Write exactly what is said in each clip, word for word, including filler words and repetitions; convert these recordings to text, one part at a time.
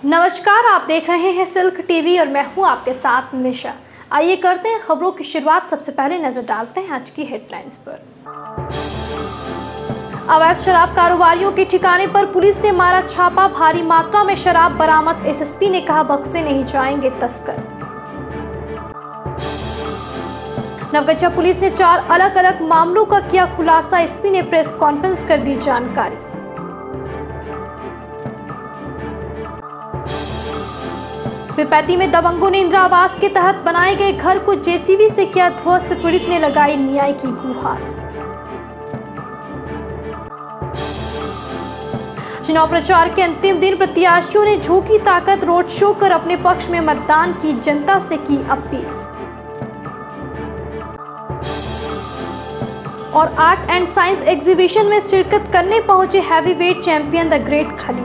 नमस्कार, आप देख रहे हैं सिल्क टीवी और मैं हूं आपके साथ निशा। आइए करते हैं खबरों की शुरुआत। सबसे पहले नजर डालते हैं आज की हेडलाइंस पर। अवैध शराब कारोबारियों के ठिकाने पर पुलिस ने मारा छापा, भारी मात्रा में शराब बरामद। एसएसपी ने कहा बक्से नहीं जाएंगे तस्कर। नवगछिया पुलिस ने चार अलग अलग मामलों का किया खुलासा। एसपी ने प्रेस कॉन्फ्रेंस कर दी जानकारी। पिपैती में दबंगों ने इंदिरा आवास के तहत बनाए गए घर को जेसीबी से किया ध्वस्त। पीड़ित ने लगाई न्याय की गुहार। चुनाव प्रचार के अंतिम दिन प्रत्याशियों ने झोंकी ताकत, रोड शो कर अपने पक्ष में मतदान की जनता से की अपील। और आर्ट एंड साइंस एग्जीबिशन में शिरकत करने पहुंचे हैवीवेट चैंपियन द ग्रेट खली।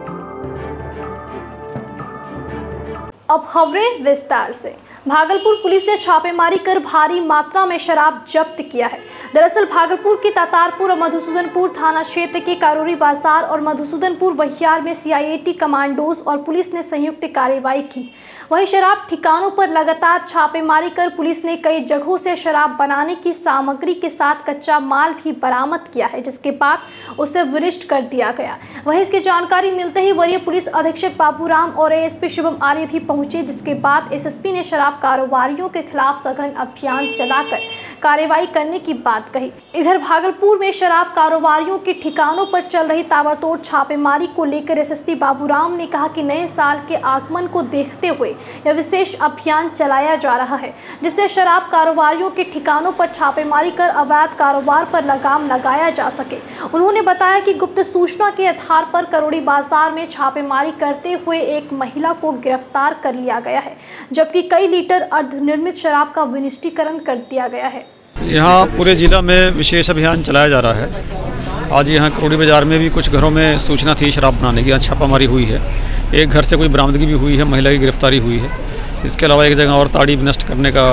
अब खबरें विस्तार से। भागलपुर पुलिस ने छापेमारी कर भारी मात्रा में शराब जब्त किया है। दरअसल भागलपुर के तातारपुर और मधुसूदनपुर थाना क्षेत्र के कारोरी बाजार और मधुसूदनपुर वहियार में सीआईएटी कमांडोज और पुलिस ने संयुक्त कार्रवाई की। वहीं शराब ठिकानों पर लगातार छापेमारी कर पुलिस ने कई जगहों से शराब बनाने की सामग्री के साथ कच्चा माल भी बरामद किया है, जिसके बाद उसे विनिष्ट कर दिया गया। वहीं इसकी जानकारी मिलते ही वरीय पुलिस अधीक्षक बाबूराम और एएसपी शुभम आर्य भी पहुंचे, जिसके बाद एसएसपी ने शराब कारोबारियों के खिलाफ सघन अभियान चलाकर कार्रवाई करने की बात कही। इधर भागलपुर में शराब कारोबारियों के ठिकानों पर चल रही ताबड़तोड़ छापेमारी को लेकर एसएसपी बाबूराम ने कहा कि नए साल के आगमन को देखते हुए यह विशेष अभियान चलाया जा रहा है, जिससे शराब कारोबारियों के ठिकानों पर छापेमारी कर अवैध कारोबार पर लगाम लगाया जा सके। उन्होंने बताया कि गुप्त सूचना के आधार पर करोड़ी बाजार में छापेमारी करते हुए एक महिला को गिरफ्तार कर लिया गया है, जबकि कई लीटर अर्धनिर्मित शराब का विनिष्टीकरण कर दिया गया है। यहाँ पूरे जिला में विशेष अभियान चलाया जा रहा है। आज यहाँ करोड़ी बाजार में भी कुछ घरों में सूचना थी शराब बनाने की, यहाँ छापामारी हुई है। एक घर से कोई बरामदगी भी हुई है, महिला की गिरफ्तारी हुई है। इसके अलावा एक जगह और ताड़ी नष्ट करने का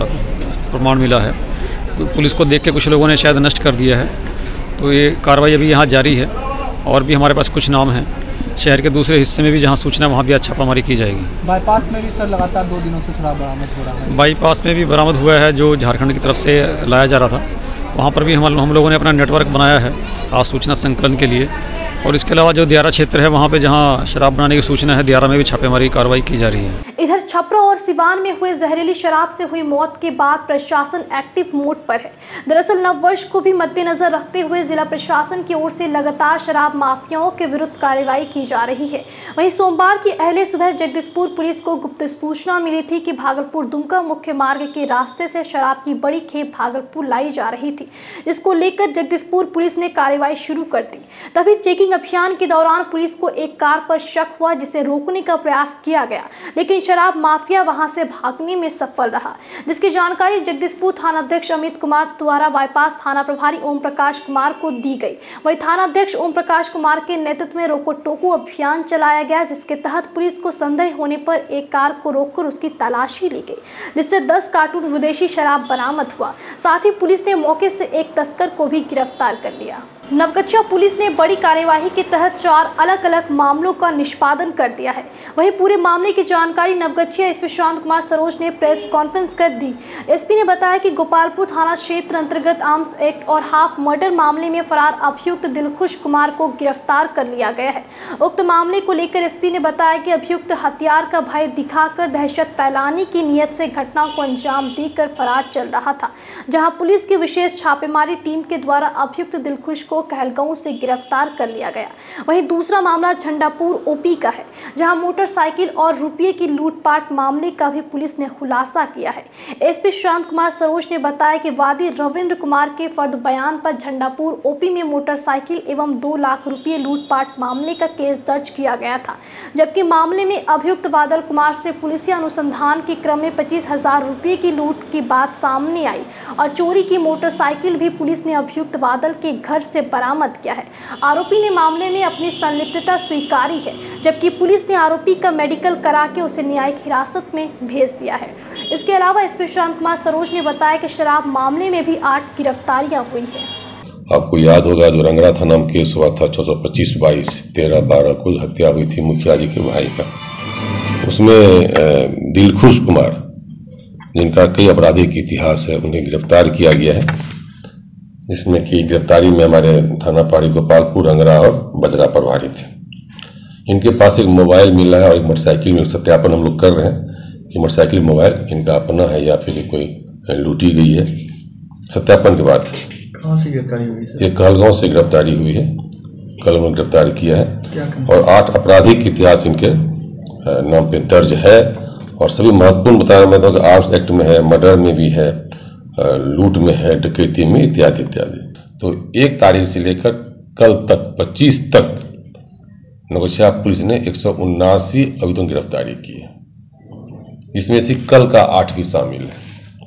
प्रमाण मिला है। पुलिस को देख के कुछ लोगों ने शायद नष्ट कर दिया है, तो ये कार्रवाई अभी यहाँ जारी है। और भी हमारे पास कुछ नाम हैं शहर के दूसरे हिस्से में भी जहाँ सूचना वहाँ भी आज छापामारी की जाएगी। बाईपास में भी सर लगातार दो दिनों से शराब बरामद हो रहा है। बाईपास में भी बरामद हुआ है, जो झारखंड की तरफ से लाया जा रहा था। वहाँ पर भी हम हम लोगों ने अपना नेटवर्क बनाया है आज सूचना संकलन के लिए। और इसके अलावा जो दियारा क्षेत्र है वहाँ पे जहाँ शराब बनाने की सूचना है, दियारा में भी छापेमारी कार्रवाई की जा रही है। इधर छपरा और सिवान में हुए जहरीली शराब से हुई मौत के बाद प्रशासन एक्टिव मोड पर है। दरअसल नववर्ष को भी मद्देनजर रखते हुए जिला प्रशासन की ओर से लगातार शराब माफियाओं के विरुद्ध कार्रवाई की जा रही है। वहीं सोमवार की अहले सुबह जगदीशपुर पुलिस को गुप्त सूचना मिली थी कि भागलपुर दुमका मुख्य मार्ग के रास्ते से शराब की बड़ी खेप भागलपुर लाई जा रही थी, जिसको लेकर जगदीशपुर पुलिस ने कार्रवाई शुरू कर दी। तभी चेकिंग अभियान के दौरान पुलिस को एक कार पर शक हुआ, जिसे रोकने का प्रयास किया गया, लेकिन शराब माफिया वहां से भागने में सफल रहा, जिसकी जानकारी जगदीशपुर थानाध्यक्ष अमित कुमार द्वारा बाईपास थाना प्रभारी ओम प्रकाश कुमार को दी गई। वहीं थानाध्यक्ष ओम प्रकाश कुमार के नेतृत्व में रोको टोको अभियान चलाया गया, जिसके तहत पुलिस को संदेह होने पर एक कार को रोककर उसकी तलाशी ली गई, जिससे दस कार्टून विदेशी शराब बरामद हुआ। साथ ही पुलिस ने मौके से एक तस्कर को भी गिरफ्तार कर लिया। नवगछिया पुलिस ने बड़ी कार्यवाही के तहत चार अलग अलग मामलों का निष्पादन कर दिया है। वहीं पूरे मामले की जानकारी नवगछिया एसपी शांत कुमार सरोज ने प्रेस कॉन्फ्रेंस कर दी। एसपी ने बताया कि गोपालपुर थाना क्षेत्र अंतर्गत आर्म्स एक्ट और हाफ मर्डर मामले में फरार अभियुक्त दिलखुश कुमार को गिरफ्तार कर लिया गया है। उक्त मामले को लेकर एसपी ने बताया कि अभियुक्त हथियार का भय दिखाकर दहशत फैलाने की नीयत से घटना को अंजाम देकर फरार चल रहा था, जहाँ पुलिस की विशेष छापेमारी टीम के द्वारा अभियुक्त दिलखुश को कहलगांव से गिरफ्तार कर लिया गया। वहीं दूसरा मामला झंडापुर ओपी का है, जहां मोटरसाइकिल और रुपये की लूटपाट मामले का भी पुलिस ने खुलासा किया है। एसपी शांत कुमार सरोज ने बताया कि वादी रविंद्र कुमार के फर्द बयान पर झंडापुर ओपी में मोटरसाइकिल एवं दो लाख रुपये लूटपाट मामले का केस दर्ज किया गया था, जबकि मामले में अभियुक्त बादल कुमार से पुलिसिया अनुसंधान के क्रम में पच्चीस हजार रुपये की लूट की बात सामने आई और चोरी की मोटरसाइकिल भी पुलिस ने अभियुक्त बादल के घर से बरामद किया है। आरोपी ने मामले में अपनी संलिप्तता स्वीकारी है, जबकि पुलिस ने आरोपी का मेडिकल करा के उसे न्यायिक हिरासत में भेज दिया है। इसके अलावा एसपी शांत कुमार सरोज ने बताया कि शराब मामले में भी आठ गिरफ्तारियां हुई है। आपको याद होगा जो रंगरा थाना में केस हुआ था छः सौ पच्चीस बाईस तेरह बारह को हत्या हुई थी मुखिया जी के भाई का, उसमें दिलखुश कुमार जिनका कई आपराधिक इतिहास है उन्हें गिरफ्तार किया गया है, जिसमें कि गिरफ्तारी में हमारे थाना पहाड़ी गोपालपुर, रंगरा और बजरा प्रभारी थे। इनके पास एक मोबाइल मिला है और एक मोटरसाइकिल में सत्यापन हम लोग कर रहे हैं कि मोटरसाइकिल मोबाइल इनका अपना है या फिर कोई लूटी गई है। सत्यापन के बाद कहाँ से गिरफ्तारी हुई सर? ये कहलगांव से गिरफ्तारी हुई है, कल में गिरफ्तार किया है और आठ आपराधिक इतिहास इनके नाम पे दर्ज है और सभी महत्वपूर्ण बताया मैं तो आर्म्स एक्ट में है, मर्डर में भी है, लूट में है, डकैती में इत्यादि इत्यादि। तो एक तारीख से लेकर कल तक पच्चीस तक नवगछिया पुलिस ने एक सौ उन्नासी अभियुक्तों की गिरफ्तारी की है, जिसमें से कल का आठ भी शामिल है।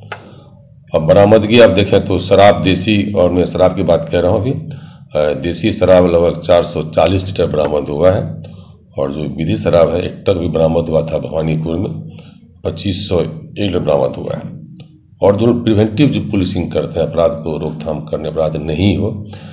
अब बरामदगी आप देखें तो शराब देसी, और मैं शराब की बात कह रहा हूँ अभी, देसी शराब लगभग चार सौ चालीस लीटर बरामद हुआ है और जो विधि शराब है एक ट्रक भी बरामद हुआ था भवानीपुर में, पच्चीस सौ एक लीटर बरामद हुआ है। और जो प्रिवेंटिव जो पुलिसिंग करते हैं, अपराध को रोकथाम करने, अपराध नहीं हो,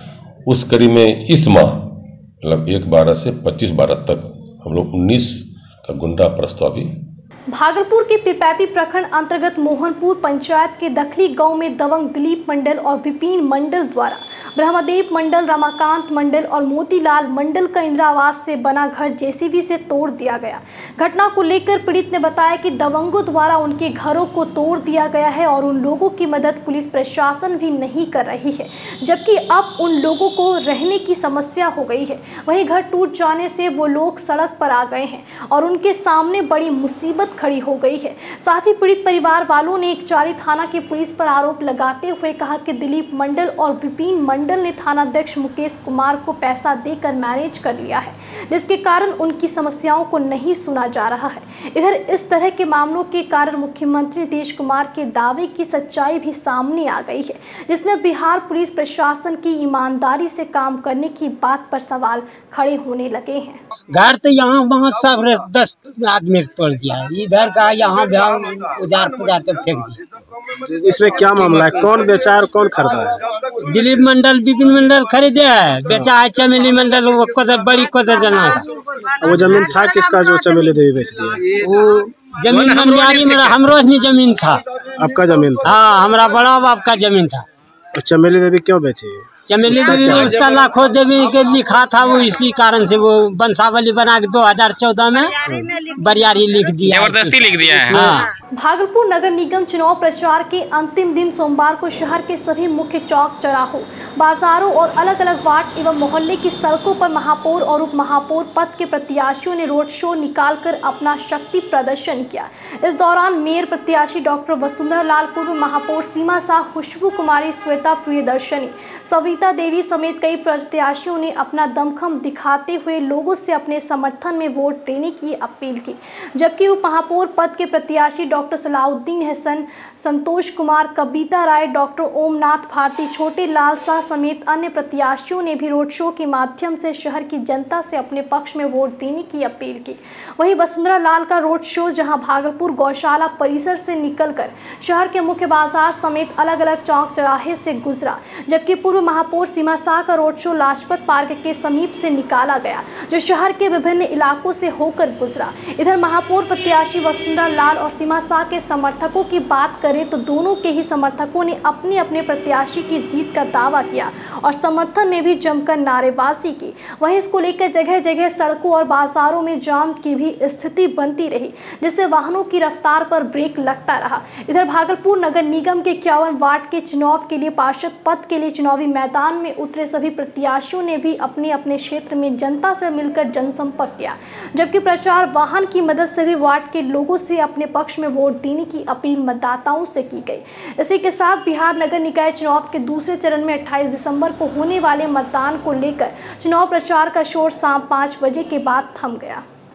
उस कड़ी में इस माह मतलब एक बारह से पच्चीस बारह तक हम लोग उन्नीस का गुंडा प्रस्ताव भी। भागलपुर के पिरपैती प्रखंड अंतर्गत मोहनपुर पंचायत के दखली गांव में दबंग दिलीप मंडल और विपिन मंडल द्वारा ब्रह्मदेव मंडल, रमाकांत मंडल और मोतीलाल मंडल का इंदिरा आवास से बना घर जेसीबी से तोड़ दिया गया। घटना को लेकर पीड़ित ने बताया कि दबंगों द्वारा उनके घरों को तोड़ दिया गया है और उन लोगों की मदद पुलिस प्रशासन भी नहीं कर रही है, जबकि अब उन लोगों को रहने की समस्या हो गई है। वहीं घर टूट जाने से वो लोग सड़क पर आ गए हैं और उनके सामने बड़ी मुसीबत खड़ी हो गई है। साथ ही पीड़ित परिवार वालों ने एकचारी थाना की पुलिस पर आरोप लगाते हुए कहा कि दिलीप मंडल और विपिन मंडल ने थानाध्यक्ष मुकेश कुमार को पैसा देकर मैनेज कर लिया है, जिसके कारण उनकी समस्याओं को नहीं सुना जा रहा है। इधर इस तरह के मामलों के कारण मुख्यमंत्री नीतीश कुमार के दावे की सच्चाई भी सामने आ गई है, जिसमें बिहार पुलिस प्रशासन की ईमानदारी से काम करने की बात पर सवाल खड़े होने लगे हैं। घर तो यहाँ वहाँ सब दस आदमी तोड़ दिया है, इधर का यहाँ उजार पुजार के फेंक दिया। इसमें क्या मामला है, कौन बेचा और कौन खरीदा है? दिलीप मंडल, विपिन मंडल खरीदे है, बेचा है चमेली मंडल, वो कोदर बड़ी कोदर जना। वो जमीन था किसका जो चमेली देवी बेच दिया? वो जमीन मंडियारी में हमरो ही जमीन था। आपका जमीन था? हाँ, हमारा बड़ा बाप का जमीन था। तो चमेली देवी क्यों बेची? चमेली देवी में उसका लाखों देवी के लिखा था, वो इसी कारण से वो वंशावली बना के दो हजार चौदह में बरियारी लिख दिया, जबरदस्ती लिख दिया है। हाँ। भागलपुर नगर निगम चुनाव प्रचार के अंतिम दिन सोमवार को शहर के सभी मुख्य चौक चौराहों, बाजारों और अलग अलग वार्ड एवं मोहल्ले की सड़कों पर महापौर और उप महापौर पद के प्रत्याशियों ने रोड शो निकालकर अपना शक्ति प्रदर्शन किया। इस दौरान मेयर प्रत्याशी डॉक्टर वसुंधरा लाल, पूर्व महापौर सीमा शाह, खुशबू कुमारी, श्वेता प्रियदर्शनी, सविता देवी समेत कई प्रत्याशियों ने अपना दमखम दिखाते हुए लोगों से अपने समर्थन में वोट देने की अपील की, जबकि उप महापौर पद के प्रत्याशी डॉक्टर सलाउद्दीन हसन, संतोष कुमार, कविता राय, डॉक्टर ओमनाथ भारती, छोटे लाल शाह समेत अन्य प्रत्याशियों ने भी रोड शो के माध्यम से शहर की जनता से अपने पक्ष में वोट देने की अपील की। वहीं वसुंधरा लाल का रोड शो जहां भागलपुर गौशाला परिसर से निकलकर शहर के मुख्य बाजार समेत अलग अलग चौक चौराहे से गुजरा, जबकि पूर्व महापौर सीमा शाह का रोड शो लाजपत पार्क के समीप से निकाला गया, जो शहर के विभिन्न इलाकों से होकर गुजरा। इधर महापौर प्रत्याशी वसुंधरा लाल और सीमा शाह के समर्थकों की बात करें तो दोनों के ही समर्थकों ने अपने अपने प्रत्याशी की जीत का दावा किया और समर्थन में भी जमकर नारेबाजी की। वहीं इसको लेकर जगह जगह सड़कों और बाजारों में जाम की भी स्थिति बनती रही, जिससे वाहनों की रफ्तार पर ब्रेक लगता रहा। इधर भागलपुर नगर निगम के इक्यावन वार्ड के चुनाव के लिए पार्षद पद के लिए चुनावी मैदान में उतरे सभी प्रत्याशियों ने भी अपने अपने क्षेत्र में जनता से मिलकर जनसंपर्क किया, जबकि प्रचार वाहन की मदद से भी वार्ड के लोगों से अपने पक्ष में वोट देने की अपील मतदाताओं से की गई। इसी के साथ बिहार नगर निकाय चुनाव के दूसरे चरण में अट्ठाईस दिसंबर को होने वाले मतदान को लेकर चुनाव प्रचार का शोर शाम पाँच बजे के बाद थम गया।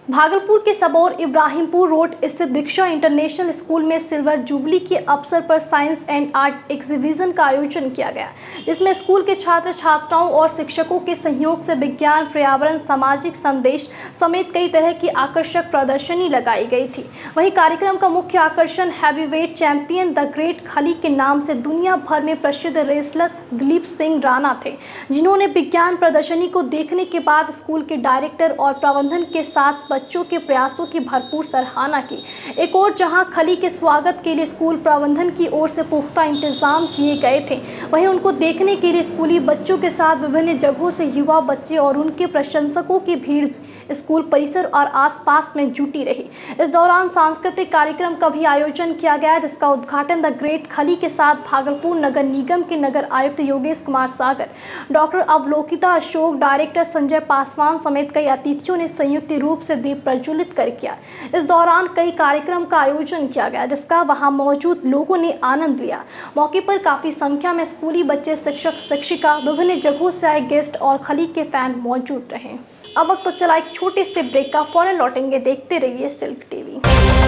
भागलपुर के सबौर इब्राहिमपुर रोड स्थित दीक्षा इंटरनेशनल स्कूल में सिल्वर जुबली के अवसर पर साइंस एंड आर्ट एग्जीबिशन का आयोजन किया गया। इसमें स्कूल के छात्र छात्राओं और शिक्षकों के सहयोग से विज्ञान, पर्यावरण, सामाजिक संदेश समेत कई तरह की आकर्षक प्रदर्शनी लगाई गई थी। वहीं कार्यक्रम का मुख्य आकर्षण हैवीवेट चैंपियन द ग्रेट खली के नाम से दुनिया भर में प्रसिद्ध रेसलर दिलीप सिंह राणा थे, जिन्होंने विज्ञान प्रदर्शनी को देखने के बाद स्कूल के डायरेक्टर और प्रबंधन के साथ बच्चों के प्रयासों की भरपूर सराहना की। एक और जहां खली के स्वागत के लिए स्कूल प्रबंधन की ओर से पुख्ता इंतजाम किए गए थे, वहीं उनको देखने के लिए स्कूली बच्चों के साथ विभिन्न जगहों से युवा बच्चे और उनके प्रशंसकों की भीड़ स्कूल परिसर और आसपास में जुटी रही। इस दौरान सांस्कृतिक कार्यक्रम का भी आयोजन किया गया, जिसका उद्घाटन द ग्रेट खली के साथ भागलपुर नगर निगम के नगर आयुक्त योगेश कुमार सागर, डॉक्टर अवलोकिता अशोक, डायरेक्टर संजय पासवान समेत कई अतिथियों ने संयुक्त रूप से दीप प्रज्वलित कर किया। इस दौरान कई कार्यक्रम का आयोजन किया गया, जिसका वहां मौजूद लोगों ने आनंद लिया। मौके पर काफी संख्या में स्कूली बच्चे, शिक्षक, शिक्षिका, विभिन्न जगहों से आए गेस्ट और खली के फैन मौजूद रहे। अब वक्त तो चला एक छोटे से ब्रेक का, फौरन लौटेंगे। देखते रहिए सिल्क टीवी।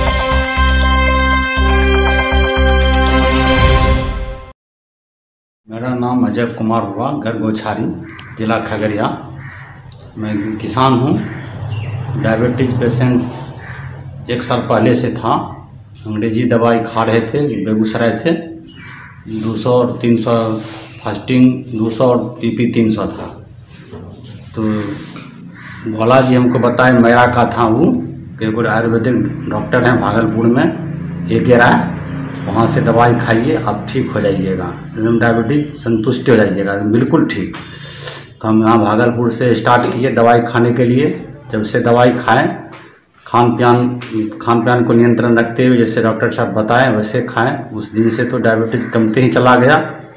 मेरा नाम अजय कुमार हुआ, घर गोछारी, जिला खगड़िया। मैं किसान हूँ। डायबिटीज पेशेंट एक साल पहले से था। अंग्रेजी दवाई खा रहे थे बेगूसराय से। दो सौ और तीन सौ फास्टिंग दो सौ और पीपी तीन सौ था। तो भोला जी हमको बताए, मेरा का था वो कि एक आयुर्वेदिक डॉक्टर हैं भागलपुर में, एक राय, वहाँ से दवाई खाइए, आप ठीक हो जाइएगा, एकदम डायबिटीज संतुष्ट हो जाइएगा, बिल्कुल ठीक। तो हम यहाँ भागलपुर से स्टार्ट किए दवाई खाने के लिए। जब से दवाई खाएं, खान पान खान पान को नियंत्रण रखते हुए जैसे डॉक्टर साहब बताएं वैसे खाएं। उस दिन से तो डायबिटीज कमते ही चला गया।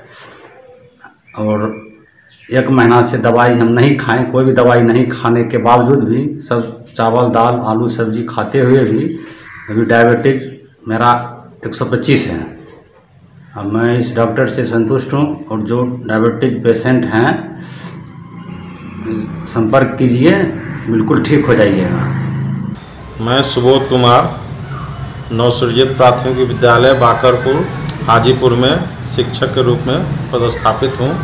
और एक महीना से दवाई हम नहीं खाएं, कोई भी दवाई नहीं खाने के बावजूद भी, सब चावल, दाल, आलू, सब्जी खाते हुए भी अभी डायबिटीज मेरा एक सौ पच्चीस है। अब मैं इस डॉक्टर से संतुष्ट हूँ। और जो डायबिटीज पेशेंट हैं, संपर्क कीजिए, बिल्कुल ठीक हो जाइएगा। मैं सुबोध कुमार, नवसृजित प्राथमिक विद्यालय बाकरपुर हाजीपुर में शिक्षक के रूप में पदस्थापित हूँ।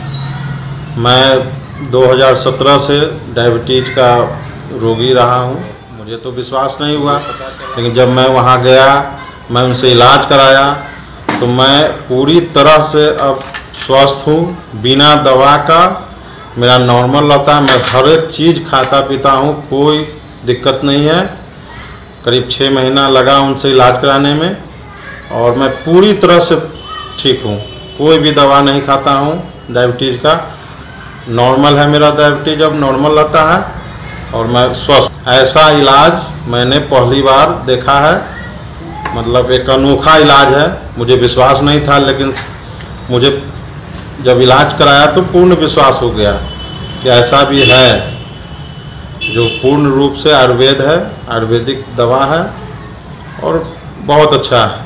मैं दो हज़ार सत्रह से डायबिटीज का रोगी रहा हूँ। मुझे तो विश्वास नहीं हुआ, लेकिन जब मैं वहाँ गया, मैं उनसे इलाज कराया, तो मैं पूरी तरह से अब स्वस्थ हूँ। बिना दवा का मेरा नॉर्मल रहता है। मैं हर एक चीज़ खाता पीता हूँ, कोई दिक्कत नहीं है। करीब छः महीना लगा उनसे इलाज कराने में, और मैं पूरी तरह से ठीक हूँ। कोई भी दवा नहीं खाता हूँ डायबिटीज़ का। नॉर्मल है मेरा डायबिटीज, अब नॉर्मल रहता है और मैं स्वस्थ। ऐसा इलाज मैंने पहली बार देखा है, मतलब एक अनोखा इलाज है। मुझे विश्वास नहीं था, लेकिन मुझे जब इलाज कराया तो पूर्ण विश्वास हो गया कि ऐसा भी है, जो पूर्ण रूप से आयुर्वेद है, आयुर्वेदिक दवा है और बहुत अच्छा है।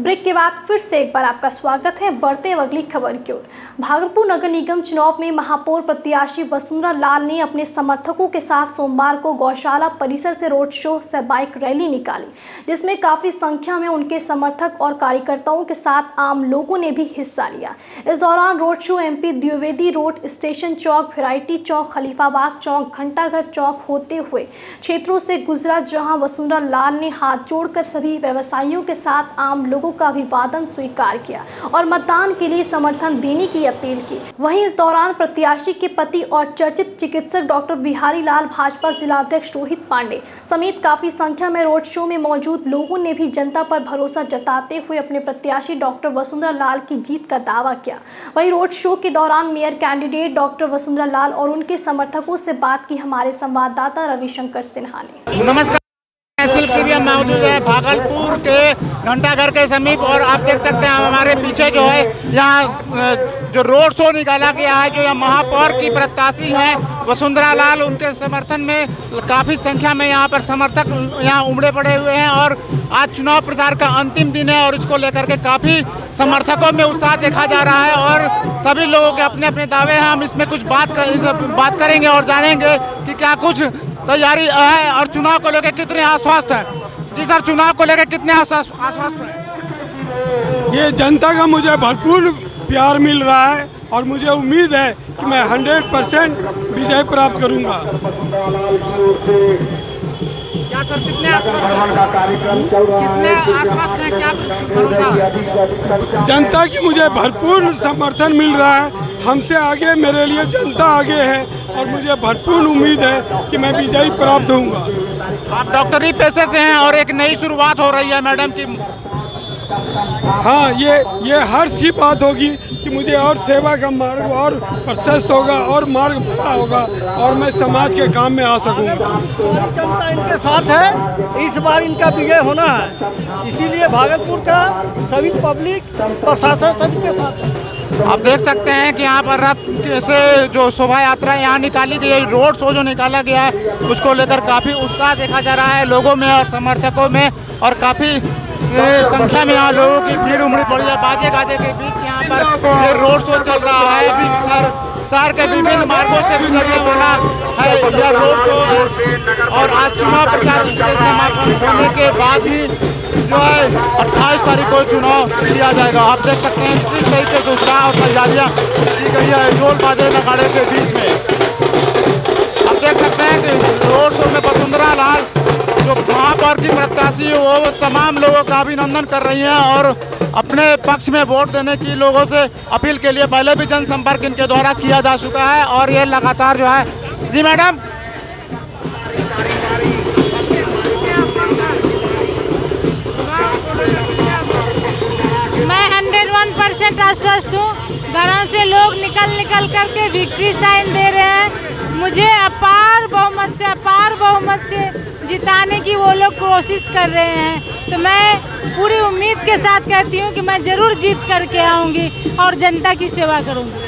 ब्रेक के बाद फिर से एक बार आपका स्वागत है। बढ़ते हैं अगली खबर की ओर। भागलपुर नगर निगम चुनाव में महापौर प्रत्याशी वसुंधरा लाल ने अपने समर्थकों के साथ सोमवार को गौशाला परिसर से रोड शो से बाइक रैली निकाली, जिसमें काफी संख्या में उनके समर्थक और कार्यकर्ताओं के साथ आम लोगों ने भी हिस्सा लिया। इस दौरान road show MP Dwivedi road, station Chowk, variety Chowk, Khalifabad Chowk, Ghantaghar Chowk होते हुए क्षेत्रों से गुजरा, जहां वसुंधरा लाल ने हाथ जोड़कर सभी व्यवसायियों के साथ आम लोगों का अभिवादन स्वीकार किया और मतदान के लिए समर्थन देने की अपील की। वहीं इस दौरान प्रत्याशी के पति और चर्चित चिकित्सक डॉक्टर बिहारी लाल, भाजपा जिलाध्यक्ष रोहित पांडे समेत काफी संख्या में रोड शो में मौजूद लोगों ने भी जनता पर भरोसा जताते हुए अपने प्रत्याशी डॉक्टर वसुंधरा लाल की जीत का दावा किया। वहीं रोड शो के दौरान mayor candidate doctor Vasundhara Lal और उनके समर्थकों से बात की हमारे संवाददाता रविशंकर सिन्हा ने। नमस्कार, सिल्क टीवी में मौजूद है भागलपुर के घंटाघर के समीप और आप देख सकते हैं हमारे पीछे जो है यहाँ जो रोड शो निकाला गया है, जो यहाँ महापौर की प्रत्याशी हैं वसुंधरा लाल, उनके समर्थन में काफ़ी संख्या में यहाँ पर समर्थक यहाँ उमड़े पड़े हुए हैं और आज चुनाव प्रचार का अंतिम दिन है और इसको लेकर के काफ़ी समर्थकों में उत्साह देखा जा रहा है और सभी लोगों के अपने अपने दावे हैं। हम इसमें कुछ बात कर, बात करेंगे और जानेंगे कि क्या कुछ तैयारी है और चुनाव को लेकर कितने आश्वस्त हैं। जी सर, चुनाव को लेकर कितने आश्वस्त हैं? ये जनता का मुझे भरपूर प्यार मिल रहा है और मुझे उम्मीद है कि मैं हंड्रेड परसेंट विजय प्राप्त करूंगा। क्या सर, कितने आश्वस्त हैं? कितने आश्वस्त हैं? क्या भरोसा? जनता की मुझे भरपूर समर्थन मिल रहा है। हमसे आगे मेरे लिए जनता आगे है और मुझे भरपूर उम्मीद है कि मैं विजयी प्राप्त होऊंगा। आप डॉक्टरी पेशे से हैं और एक नई शुरुआत हो रही है मैडम की। हाँ, ये ये हर्ष की बात होगी कि मुझे और सेवा का मार्ग और प्रशस्त होगा और मार्ग बड़ा होगा और मैं समाज के काम में आ सकूंगा। जनता इनके साथ है, इस बार इनका विजय होना है, इसीलिए भागलपुर का सभी पब्लिक प्रशासन सभी के साथ है। आप देख सकते हैं कि यहाँ पर रथ से जो शोभा यात्रा यहाँ निकाली गई है, रोड शो जो निकाला गया है, उसको लेकर काफ़ी उत्साह देखा जा रहा है लोगों में और समर्थकों में और काफ़ी संख्या में यहाँ लोगों की भीड़ उमड़ी पड़ी है। बाजे गाजे के बीच यहाँ पर ये रोड शो चल रहा है। अभी शहर शहर के विभिन्न मार्गों से गुजरने वाला है यह रोड शो है और आज चुनाव प्रचार के समापन होने के बाद ही जो है अट्ठाईस तारीख को चुनाव किया जाएगा। आप देख सकते हैं किस तरीके से उत्साह और तैयारियाँ की गई है ढोल बाजे नगाड़े के बीच में। आप देख सकते हैं कि रोड शो में वसुंधरा लाल जो महापौर की प्रत्याशी है वो तमाम लोगों का अभिनंदन कर रही हैं और अपने पक्ष में वोट देने की लोगों से अपील के लिए पहले भी जनसंपर्क इनके द्वारा किया जा चुका है और ये लगातार जो है। जी मैडम, मैं हंड्रेड वन परसेंट आश्वस्त हूँ। घरों से लोग निकल निकल करके विक्ट्री साइन दे रहे हैं। मुझे अपार बहुमत से अपार बहुमत से जिताने की वो लोग कोशिश कर रहे हैं, तो मैं पूरी उम्मीद के साथ कहती हूँ कि मैं ज़रूर जीत करके आऊँगी और जनता की सेवा करूँगी।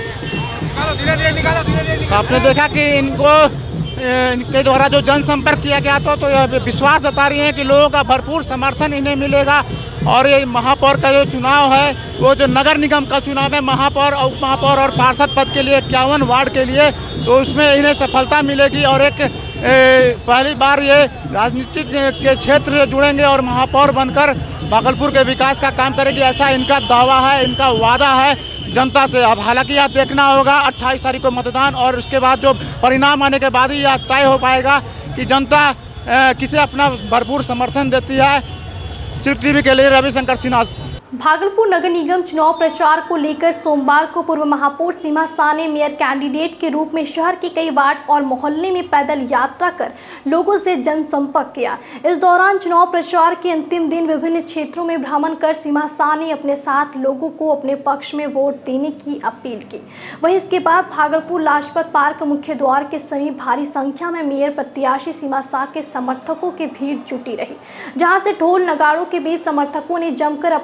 आपने देखा कि इनको इनके द्वारा जो जनसंपर्क किया गया था तो यह विश्वास जता रही हैं कि लोगों का भरपूर समर्थन इन्हें मिलेगा और ये महापौर का जो चुनाव है वो जो नगर निगम का चुनाव है महापौर, उप महापौर और पार्षद पद के लिए इक्यावन वार्ड के लिए, तो उसमें इन्हें सफलता मिलेगी और एक ए, पहली बार ये राजनीतिक के क्षेत्र से जुड़ेंगे और महापौर बनकर भागलपुर के विकास का काम करेगी, ऐसा इनका दावा है, इनका वादा है जनता से। अब हालांकि यह देखना होगा अट्ठाईस तारीख को मतदान और उसके बाद जो परिणाम आने के बाद ही यह तय हो पाएगा कि जनता किसे अपना भरपूर समर्थन देती है। सिल्क टीवी के लिए रविशंकर सिन्हा। भागलपुर नगर निगम चुनाव प्रचार को लेकर सोमवार को पूर्व महापौर सीमा शाह ने मेयर कैंडिडेट के रूप में शहर के कई वार्ड और मोहल्ले में पैदल यात्रा कर लोगों से जनसंपर्क किया। इस दौरान चुनाव प्रचार के अंतिम दिन विभिन्न क्षेत्रों में भ्रमण कर सीमा शाह ने अपने साथ लोगों को अपने पक्ष में वोट देने की अपील की। वहीं इसके बाद भागलपुर लाजपत पार्क मुख्य द्वार के समीप भारी संख्या में मेयर प्रत्याशी सीमा शाह के समर्थकों की भीड़ जुटी रही, जहाँ से ढोल नगाड़ों के बीच समर्थकों ने जमकर अपने प्रत्याशी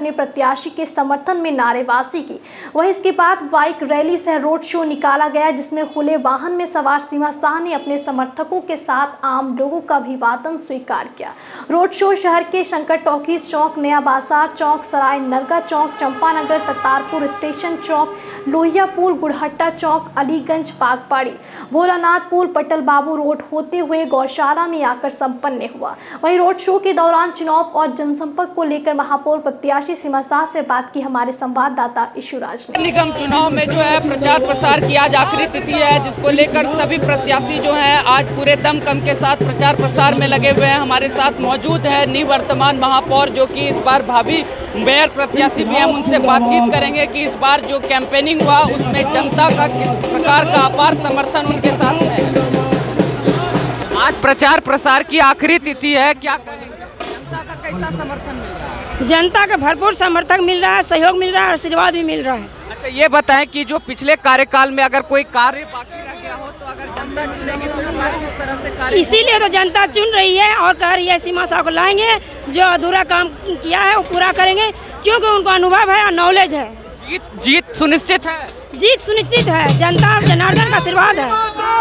प्रत्याशी के समर्थन में नारेबाजी की। वहीं इसके बाद बाइक रैली सह रोड शो निकाला गया, जिसमें खुले वाहन में सवार सीमा शाह ने अपने समर्थकों के साथ आम लोगों का अभिवादन स्वीकार किया। रोड शो शहर के Shankar talkies Chowk, Naya Bazar Chowk, Sarai Narga Chowk, Champanagar, Tatarpur station Chowk, Lohia Pul, Gudhatta Chowk, Aliganj, Bagpadi, Bholanath Pul, Patal Babu road होते हुए गौशाला में आकर संपन्न हुआ। वहीं रोड शो के दौरान चुनाव और जनसंपर्क को लेकर महापौर प्रत्याशी सीमा शाह से बात की हमारे संवाददाता ईशुराज ने। निगम चुनाव में जो है प्रचार प्रसार की आज आखिरी तिथि है, जिसको लेकर सभी प्रत्याशी जो हैं आज पूरे दमखम के साथ प्रचार प्रसार में लगे हुए हैं। हमारे साथ मौजूद है निवर्तमान महापौर, जो कि इस बार भावी मेयर प्रत्याशी भी हम उनसे बातचीत करेंगे कि इस बार जो कैंपेनिंग हुआ उसमें जनता का किस प्रकार का अपार समर्थन उनके साथ है। आज प्रचार प्रसार की आखिरी तिथि है, क्या कहेंगे? जनता का कैसा समर्थन मिल रहा है? जनता का भरपूर समर्थन मिल रहा है, सहयोग मिल रहा है, आशीर्वाद भी मिल रहा है। अच्छा, ये बताएं कि जो पिछले कार्यकाल में अगर कोई कार्य बाकी रह गया हो तो अगर जनता चुनेगी तो इस बार किस तरह से कार्य? इसीलिए तो जनता चुन रही है और कह रही है सीमा शाह को लाएंगे, जो अधूरा काम किया है वो पूरा करेंगे, क्योंकि उनको अनुभव है और नॉलेज है। जीत जीत सुनिश्चित है, जीत सुनिश्चित है, जनता जनार्दन का आशीर्वाद है।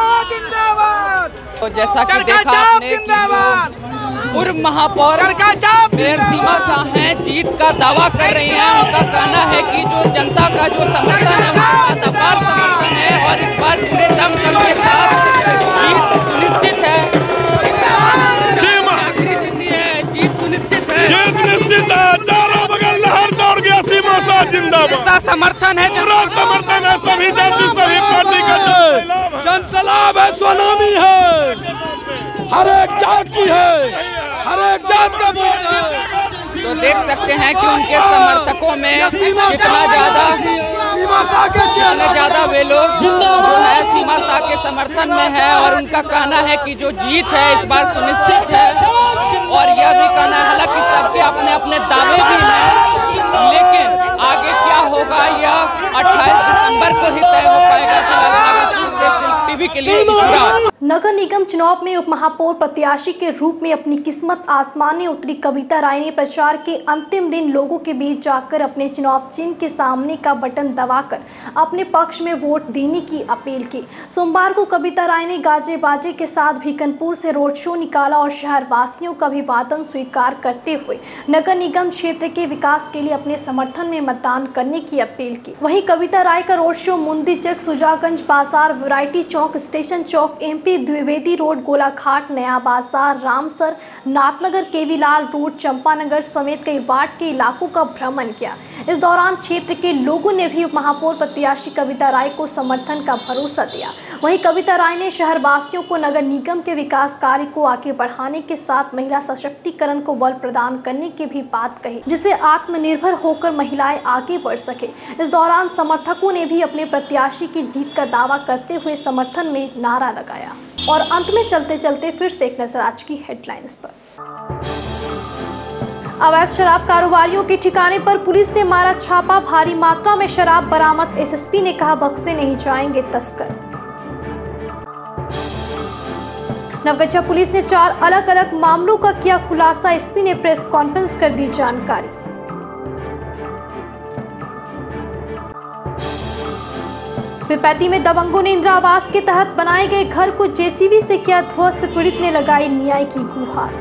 तो जैसा कि देखा आपने कि पूर्व महापौर मेयर सीमा शाह हैं, जीत का दावा कर रही हैं। उनका कहना है कि जो जनता का जो समर्थन है उनका अपार समर्थन है और इस बार पूरे दमखम के साथ जीत सुनिश्चित है। जीत सुनिश्चित है, जीत निश्चित है, चारों बगल लहर दौड़ गया, सीमा शाह जिंदाबाद। समर्थन है, पूरा समर्थन है, सभी जाति सभी पार्टी का जनसलाब है, सोनामी है, हर एक जात की है, हर एक जात का वोट है। तो देख सकते हैं कि उनके समर्थकों में कितना ज्यादा कितने ज्यादा वे लोग जो है सीमा शाह के समर्थन में है और उनका कहना है कि जो जीत है इस बार सुनिश्चित है। और यह भी कहना है, हालांकि सबके अपने अपने दावे भी हैं, लेकिन आगे क्या होगा यह अट्ठाईस दिसंबर को ही तय हो पाएगा। टीवी के लिए नगर निगम चुनाव में उप महापौर प्रत्याशी के रूप में अपनी किस्मत आजमाने उतरी कविता राय ने प्रचार के अंतिम दिन लोगों के बीच जाकर अपने चुनाव चिन्ह के सामने का बटन दबाकर अपने पक्ष में वोट देने की अपील की। सोमवार को कविता राय ने गाजे बाजे के साथ भीकनपुर से रोड शो निकाला और शहर वासियों का अभिवादन स्वीकार करते हुए नगर निगम क्षेत्र के विकास के लिए अपने समर्थन में मतदान करने की अपील की। वहीं कविता राय का रोड शो मुंदी Chak, Sujaganj Bazar, variety Chowk, station Chowk, MP Dwivedi road, Golaghat, Naya Bazar, Ramsar, Nathnagar, Kevilal road, Champanagar समेत कई वार्ड के इलाकों का भ्रमण किया। इस दौरान क्षेत्र के लोगों ने भी महापौर प्रत्याशी कविता राय को समर्थन का भरोसा दिया। वहीं कविता राय ने शहर वासियों को नगर निगम के विकास कार्य को आगे बढ़ाने के साथ महिला सशक्तिकरण को बल प्रदान करने की भी बात कही, जिससे आत्मनिर्भर होकर महिलाएं आगे बढ़ सके। इस दौरान समर्थकों ने भी अपने प्रत्याशी की जीत का दावा करते हुए समर्थन में नारा लगाया। और अंत में चलते चलते फिर से एक नजर आज की हेडलाइंस पर। अवैध शराब कारोबारियों के ठिकाने पर पुलिस ने मारा छापा, भारी मात्रा में शराब बरामद। एसएसपी ने कहा बक्से नहीं जाएंगे तस्कर। नवगछिया पुलिस ने चार अलग अलग मामलों का किया खुलासा, एसपी ने प्रेस कॉन्फ्रेंस कर दी जानकारी। पिपैती में दबंगों ने इंदिरा आवास के तहत बनाए गए घर को जेसीबी से किया ध्वस्त, पीड़ित ने लगाई न्याय की गुहार।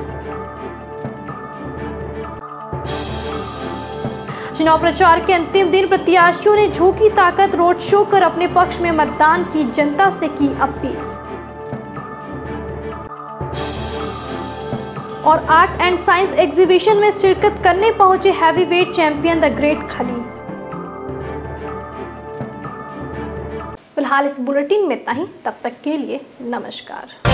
चुनाव प्रचार के अंतिम दिन प्रत्याशियों ने झोंकी ताकत, रोड शो कर अपने पक्ष में मतदान की जनता से की अपील। और आर्ट एंड साइंस एग्जीबिशन में शिरकत करने पहुंचे हैवीवेट चैंपियन द ग्रेट खली। फिलहाल इस बुलेटिन में इतना ही, तब तक के लिए नमस्कार।